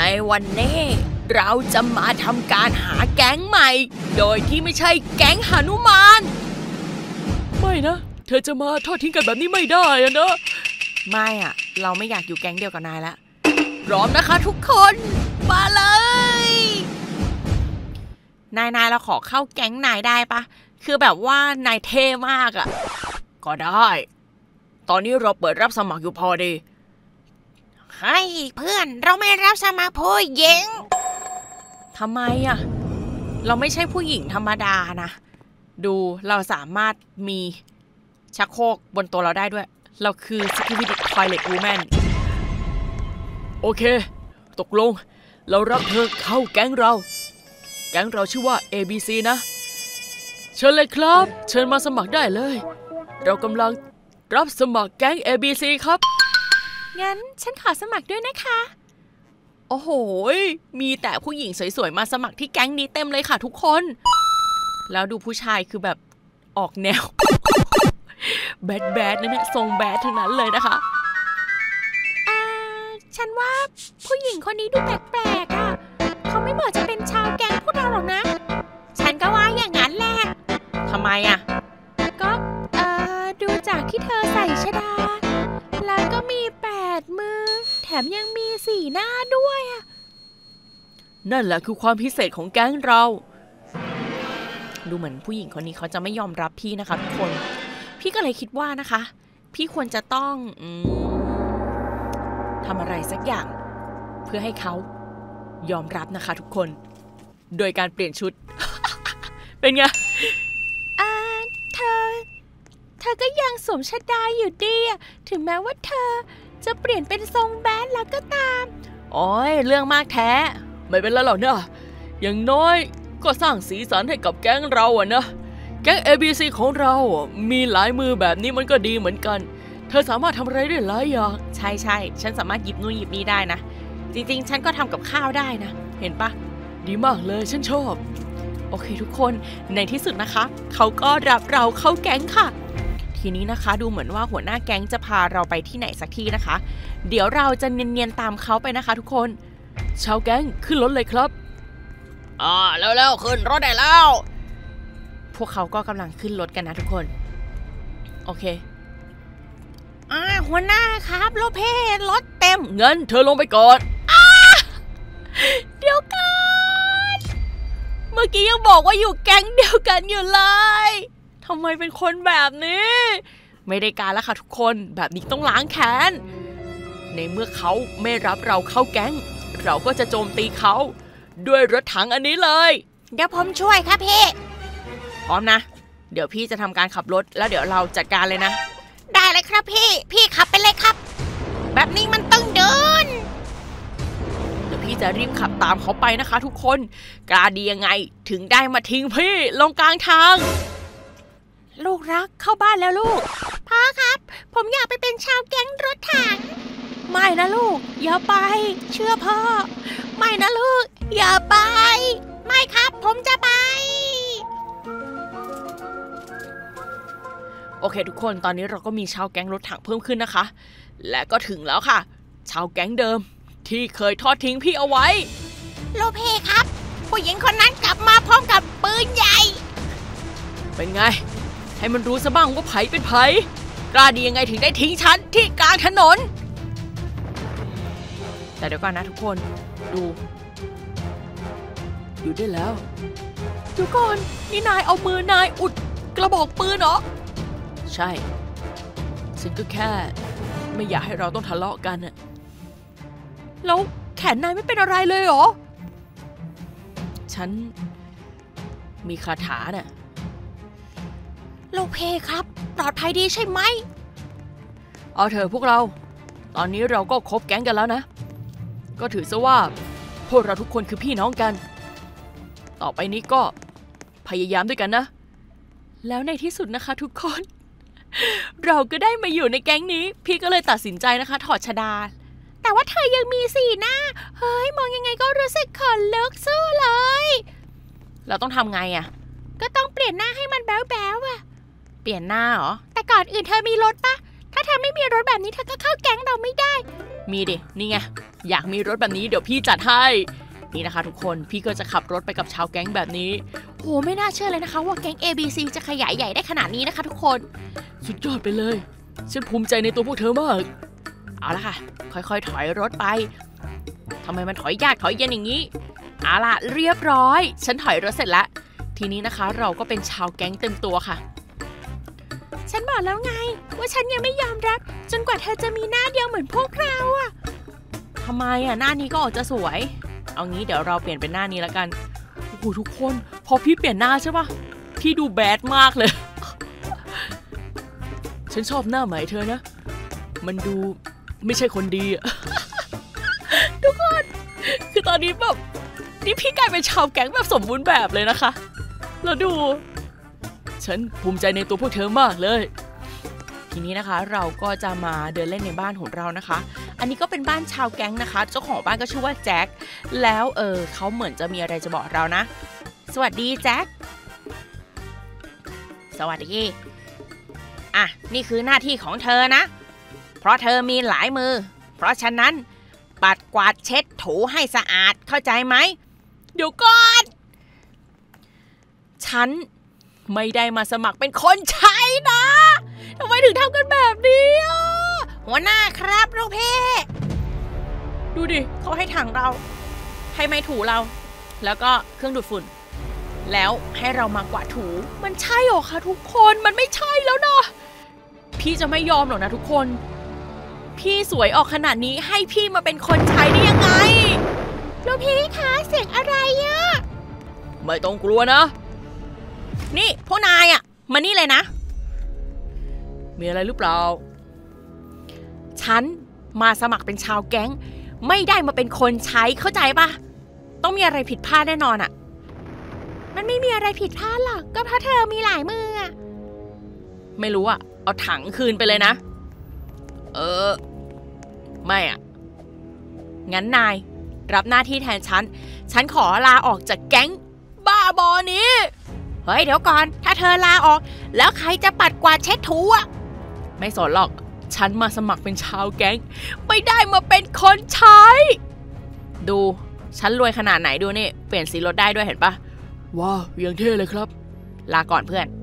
วันนี้เราจะมาทำการหาแก๊งใหม่โดยที่ไม่ใช่แก๊งหนุมานไม่นะเธอจะมาทอดทิ้งกันแบบนี้ไม่ได้อะนะไม่อะเราไม่อยากอยู่แก๊งเดียวกับนายละพร้อมนะคะทุกคนมาเลยนายเราขอเข้าแก๊งนายได้ปะคือแบบว่านายเท่มากอะก็ได้ตอนนี้เราเปิดรับสมัครอยู่พอดีเฮ้ยเพื่อนเราไม่รับสมัครผู้หญิงทำไมอะเราไม่ใช่ผู้หญิงธรรมดานะดูเราสามารถมีชักโครกบนตัวเราได้ด้วยเราคือ Security Toilet Woman โอเคตกลงเรารับเธอเข้าแก๊งเราชื่อว่า ABC นะเชิญเลยครับเชิญมาสมัครได้เลยเรากำลังรับสมัครแก๊ง ABC ครับงั้นฉันขอสมัครด้วยนะคะโอ้โหมีแต่ผู้หญิงสวยๆมาสมัครที่แก๊งนี้เต็มเลยค่ะทุกคนแล้วดูผู้ชายคือแบบออกแนว แบดนะเนี่ยทรงแบดทั้งนั้นเลยนะคะฉันว่าผู้หญิงคนนี้ดูแปลกๆอ่ะเขาไม่เหมาะจะเป็นชาวแก๊งพวกเราหรอกนะฉันก็ว่าอย่างนั้นแหละทำไมอ่ะก็ดูจากที่เธอใส่ชฎาแล้วก็มี8 มือแถมยังมี4 หน้าด้วยอ่ะนั่นแหละคือความพิเศษของแก๊งเราดูเหมือนผู้หญิงคนนี้เขาจะไม่ยอมรับพี่นะคะทุกคนพี่ก็เลยคิดว่านะคะพี่ควรจะต้องทำอะไรสักอย่างเพื่อให้เขายอมรับนะคะทุกคนโดยการเปลี่ยนชุด เป็นไงเธอก็ยังสวมชฎาอยู่ดีถึงแม้ว่าเธอจะเปลี่ยนเป็นทรงแบดแล้วก็ตามโอ้ยเรื่องมากแท้ไม่เป็นไรหรอกนะอย่างน้อยก็สร้างสีสันให้กับแก๊งเราอะนะแก๊ง ABC ของเรามีหลายมือแบบนี้มันก็ดีเหมือนกันเธอสามารถทำอะไรได้หลายอย่างใช่ฉันสามารถหยิบนู่นหยิบนี่ได้นะจริงๆฉันก็ทำกับข้าวได้นะเห็นปะดีมากเลยฉันชอบโอเคทุกคนในที่สุดนะคะเขาก็รับเราเข้าแก๊งค่ะทีนี้นะคะดูเหมือนว่าหัวหน้าแก๊งจะพาเราไปที่ไหนสักที่นะคะเดี๋ยวเราจะเนียนๆตามเขาไปนะคะทุกคนชาวแก๊งขึ้นรถเลยครับแล้วขึ้นรถได้แล้วพวกเขาก็กำลังขึ้นรถกันนะทุกคนโอเคหัวหน้าครับรถเพรถเต็มเงินเธอลงไปก่อนเดี๋ยวก่อนเมื่อกี้ยังบอกว่าอยู่แก๊งเดียวกันอยู่เลยทำไมเป็นคนแบบนี้ไม่ได้การแล้วค่ะทุกคนแบบนี้ต้องล้างแค้นในเมื่อเขาไม่รับเราเข้าแก๊งเราก็จะโจมตีเขาด้วยรถถังอันนี้เลยเดี๋ยวผมช่วยครับพี่พร้อมนะเดี๋ยวพี่จะทำการขับรถแล้วเดี๋ยวเราจัดการเลยนะได้เลยครับพี่ขับไปเลยครับแบบนี้มันต้องเดินเดี๋ยวพี่จะรีบขับตามเขาไปนะคะทุกคนกล้าดียังไงถึงได้มาทิ้งพี่ลงกลางทางลูกรักเข้าบ้านแล้วลูกพ่อครับผมอยากไปเป็นชาวแก๊งรถถังไม่นะลูกอย่าไปเชื่อพ่อไม่นะลูกอย่าไปไม่ครับผมจะไปโอเคทุกคนตอนนี้เราก็มีชาวแก๊งรถถังเพิ่มขึ้นนะคะและก็ถึงแล้วค่ะชาวแก๊งเดิมที่เคยทอดทิ้งพี่เอาไว้โลเพครับผู้หญิงคนนั้นกลับมาพร้อมกับปืนใหญ่เป็นไงให้มันรู้ซะบ้างว่าไผเป็นไผกล้าดียังไงถึงได้ทิ้งฉันที่กลางถนนแต่เดี๋ยวก่อนนะทุกคนดูอยู่ได้แล้วเดี๋ยวก่อนนี่นายเอามือนายอุดกระบอกปืนเหรอใช่ฉันก็แค่ไม่อยากให้เราต้องทะเลาะกันน่ะแล้วแขนนายไม่เป็นอะไรเลยเหรอฉันมีคาถาน่ะโลเพครับปลอดภัยดีใช่ไหมเอาเถอะพวกเราตอนนี้เราก็คบแก๊งกันแล้วนะก็ถือซะว่าพวกเราทุกคนคือพี่น้องกันต่อไปนี้ก็พยายามด้วยกันนะแล้วในที่สุดนะคะทุกคนเราก็ได้มาอยู่ในแก๊งนี้พี่ก็เลยตัดสินใจนะคะถอดชฎาแต่ว่าเธอยังมี4 หน้าเฮ้ยมองยังไงก็รู้สึกขนลุกสู้เลยเราต้องทำไงอะก็ต้องเปลี่ยนหน้าให้มันแบ๊วๆอะเปลี่ยนหน้าเหรอแต่ก่อนอื่นเธอมีรถปะถ้าเธอไม่มีรถแบบนี้เธอก็เข้าแก๊งเราไม่ได้มีดินี่ไงอยากมีรถแบบนี้เดี๋ยวพี่จัดให้นี่นะคะทุกคนพี่ก็จะขับรถไปกับชาวแก๊งแบบนี้โหไม่น่าเชื่อเลยนะคะว่าแก๊ง ABC จะขยายใหญ่ได้ขนาดนี้นะคะทุกคนสุดยอดไปเลยฉันภูมิใจในตัวพวกเธอมากเอาละค่ะค่อยๆถอยรถไปทำไมมันถอยยากถอยเย็นอย่างนี้เอาล่ะเรียบร้อยฉันถอยรถเสร็จแล้วทีนี้นะคะเราก็เป็นชาวแก๊งเต็มตัวค่ะฉันบอกแล้วไงว่าฉันยังไม่ยอมรับจนกว่าเธอจะมีหน้าเดียวเหมือนพวกเราอะทำไมอะหน้านี้ก็ออกจะสวยเอางี้เดี๋ยวเราเปลี่ยนเป็นหน้านี้แล้วกันโอ้โหทุกคนพอพี่เปลี่ยนหน้าใช่ปะพี่ดูแบดมากเลย ฉันชอบหน้าใหม่เธอนะมันดูไม่ใช่คนดีอะ ทุกคนคือตอนนี้แบบนี่พี่กลายเป็นชาวแก๊งแบบสมบูรณ์แบบเลยนะคะแล้วดูฉันภูมิใจในตัวพวกเธอมากเลยทีนี้นะคะเราก็จะมาเดินเล่นในบ้านของเรานะคะอันนี้ก็เป็นบ้านชาวแก๊งนะคะเจ้าของบ้านก็ชื่อว่าแจ็คแล้วเขาเหมือนจะมีอะไรจะบอกเรานะสวัสดีแจ็คสวัสดีอ่ะนี่คือหน้าที่ของเธอนะเพราะเธอมีหลายมือเพราะฉะนั้นปัดกวาดเช็ดถูให้สะอาดเข้าใจไหมเดี๋ยวก่อนฉันไม่ได้มาสมัครเป็นคนใช้นะทำไมถึงทำกันแบบนี้หัวหน้าครับลูกพี่ดูดิเขาให้ถังเราให้ไม้ถูเราแล้วก็เครื่องดูดฝุ่นแล้วให้เรามากวาดถูมันใช่หรอคะทุกคนมันไม่ใช่แล้วนะพี่จะไม่ยอมหรอกนะทุกคนพี่สวยออกขนาดนี้ให้พี่มาเป็นคนใช้ได้ยังไงลูกพี่คะเสียงอะไรอะไม่ต้องกลัวนะนี่พวกนายอะมานี่เลยนะมีอะไรหรือเปล่าฉันมาสมัครเป็นชาวแก๊งไม่ได้มาเป็นคนใช้เข้าใจปะต้องมีอะไรผิดพลาดแน่นอนอะมันไม่มีอะไรผิดพลาดหรอกก็เพราะเธอมีหลายมืออะไม่รู้อะเอาถังคืนไปเลยนะไม่อะงั้นนายรับหน้าที่แทนฉันขอลาออกจากแก๊งบ้าบอนี้เฮ้ยเดี๋ยวก่อนถ้าเธอลาออกแล้วใครจะปัดกวาดเช็ดถูอะไม่สนหรอกฉันมาสมัครเป็นชาวแก๊งไม่ได้มาเป็นคนใช้ดูฉันรวยขนาดไหนดูนี่เปลี่ยนสีรถได้ด้วยเห็นปะว้าวยังเท่เลยครับลาก่อนเพื่อน